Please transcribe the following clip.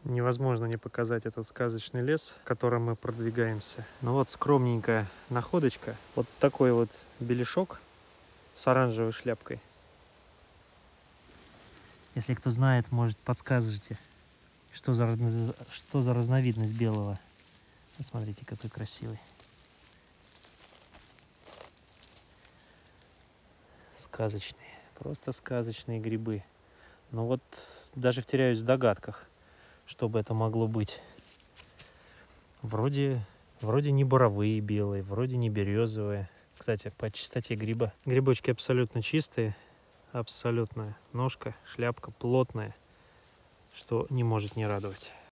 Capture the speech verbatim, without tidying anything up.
Невозможно не показать этот сказочный лес, в котором мы продвигаемся. Ну вот скромненькая находочка. Вот такой вот беляшок с оранжевой шляпкой. Если кто знает, может, подскажете, что за, что за разновидность белого. Посмотрите, какой красивый. Сказочные, просто сказочные грибы. Но вот даже теряюсь в догадках, что бы это могло быть. Вроде, вроде не боровые белые, вроде не березовые. Кстати, по чистоте гриба. Грибочки абсолютно чистые, абсолютно. Ножка, шляпка плотная, что не может не радовать.